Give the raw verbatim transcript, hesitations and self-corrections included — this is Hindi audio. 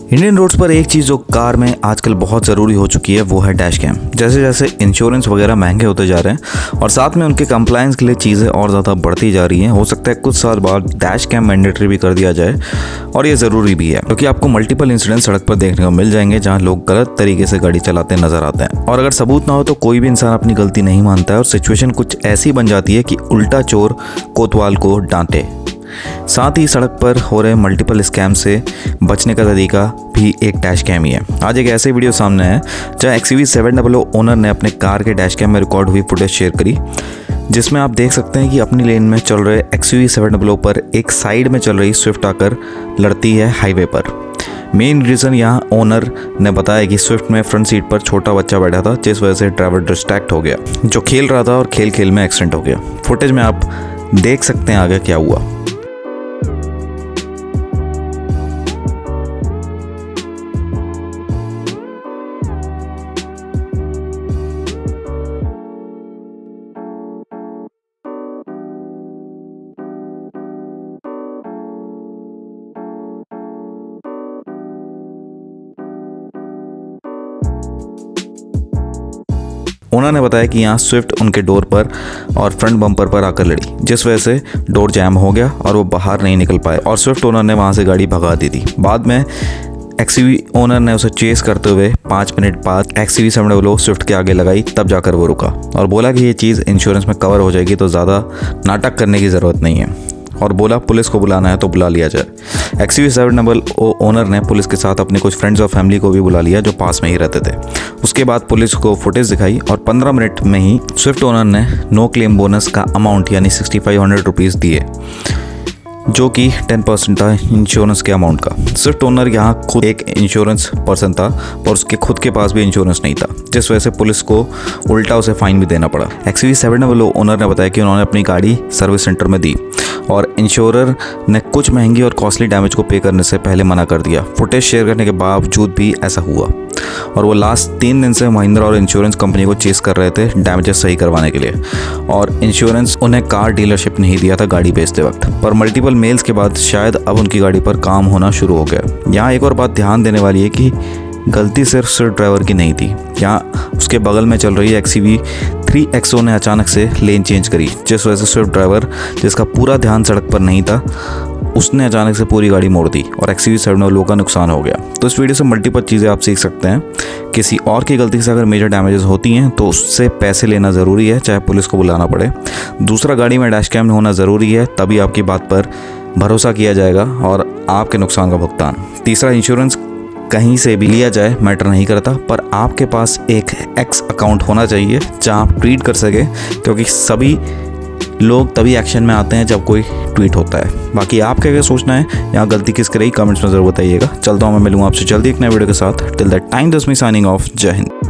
इंडियन रोड्स पर एक चीज़ जो कार में आजकल बहुत ज़रूरी हो चुकी है वो है डैश कैम। जैसे जैसे इंश्योरेंस वगैरह महंगे होते जा रहे हैं और साथ में उनके कंप्लायंस के लिए चीज़ें और ज़्यादा बढ़ती जा रही हैं, हो सकता है कुछ साल बाद डैश कैम मैंडेटरी भी कर दिया जाए। और ये ज़रूरी भी है क्योंकि आपको मल्टीपल इंसिडेंट सड़क पर देखने को मिल जाएंगे जहाँ लोग गलत तरीके से गाड़ी चलाते नजर आते हैं। और अगर सबूत ना हो तो कोई भी इंसान अपनी गलती नहीं मानता है और सिचुएशन कुछ ऐसी बन जाती है कि उल्टा चोर कोतवाल को डांटे। साथ ही सड़क पर हो रहे मल्टीपल स्कैम से बचने का तरीका भी एक डैश कैम ही है। आज एक ऐसे वीडियो सामने है जहां X U V seven double O owner ने अपने कार के डैश कैम में रिकॉर्ड हुई फुटेज शेयर करी, जिसमें आप देख सकते हैं कि अपनी लेन में चल रहे X U V seven double O पर एक साइड में चल रही स्विफ्ट आकर लड़ती है हाईवे पर। मेन रीज़न यहाँ ओनर ने बताया कि स्विफ्ट में फ्रंट सीट पर छोटा बच्चा बैठा था, जिस वजह से ड्राइवर डिस्ट्रैक्ट हो गया जो खेल रहा था और खेल खेल में एक्सीडेंट हो गया। फुटेज में आप देख सकते हैं आगे क्या हुआ। ओनर ने बताया कि यहाँ स्विफ्ट उनके डोर पर और फ्रंट बम्पर पर आकर लड़ी, जिस वजह से डोर जैम हो गया और वो बाहर नहीं निकल पाए और स्विफ्ट ओनर ने वहाँ से गाड़ी भगा दी थी। बाद में एक्स यू वी ओनर ने उसे चेस करते हुए पाँच मिनट बाद X U V seven double O Swift के आगे लगाई, तब जाकर वो रुका और बोला कि ये चीज़ इंश्योरेंस में कवर हो जाएगी तो ज़्यादा नाटक करने की ज़रूरत नहीं है और बोला पुलिस को बुलाना है तो बुला लिया जाए। X U V seven double O owner ने पुलिस के साथ अपने कुछ फ्रेंड्स और फैमिली को भी बुला लिया जो पास में ही रहते थे। उसके बाद पुलिस को फुटेज दिखाई और पंद्रह मिनट में ही स्विफ्ट ओनर ने नो क्लेम बोनस का अमाउंट यानी सिक्सटी फाइव हंड्रेड रुपीज़ दिए, जो कि टेन परसेंट था इंश्योरेंस के अमाउंट का। स्विफ्ट ओनर यहाँ खुद एक इंश्योरेंस पर्सन था और उसके खुद के पास भी इंश्योरेंस नहीं था, जिस वजह से पुलिस को उल्टा उसे फाइन भी देना पड़ा। X U V seven double O owner ने बताया कि उन्होंने अपनी गाड़ी सर्विस सेंटर में दी और इंश्योरर ने कुछ महंगी और कॉस्टली डैमेज को पे करने से पहले मना कर दिया। फुटेज शेयर करने के बावजूद भी ऐसा हुआ और वो लास्ट तीन दिन से महिंद्रा और इंश्योरेंस कंपनी को चेस कर रहे थे डैमेजेस सही करवाने के लिए और इंश्योरेंस उन्हें कार डीलरशिप नहीं दिया था गाड़ी बेचते वक्त। पर मल्टीपल मेल्स के बाद शायद अब उनकी गाड़ी पर काम होना शुरू हो गया। यहाँ एक और बात ध्यान देने वाली है कि गलती सिर्फ स्विफ्ट ड्राइवर की नहीं थी। यहाँ उसके बगल में चल रही X U V three X O ने अचानक से लेन चेंज करी, जिस वजह से स्विफ्ट ड्राइवर जिसका पूरा ध्यान सड़क पर नहीं था उसने अचानक से पूरी गाड़ी मोड़ दी और X U V seven double O का नुकसान हो गया। तो इस वीडियो से मल्टीपल चीज़ें आप सीख सकते हैं। किसी और की गलती से अगर मेजर डैमेजेस होती हैं तो उससे पैसे लेना ज़रूरी है, चाहे पुलिस को बुलाना पड़े। दूसरा, गाड़ी में डैश कैम होना ज़रूरी है, तभी आपकी बात पर भरोसा किया जाएगा और आपके नुकसान का भुगतान। तीसरा, इंश्योरेंस कहीं से भी लिया जाए मैटर नहीं करता, पर आपके पास एक एक्स अकाउंट होना चाहिए जहां आप ट्वीट कर सके, क्योंकि सभी लोग तभी एक्शन में आते हैं जब कोई ट्वीट होता है। बाकी आपका क्या सोचना है, यहाँ गलती किसकी रही, कमेंट्स में ज़रूर बताइएगा। चलता हूँ, मैं मिलूँगा आपसे जल्दी एक नए वीडियो के साथ। Till that time this me signing off. Jai Hind.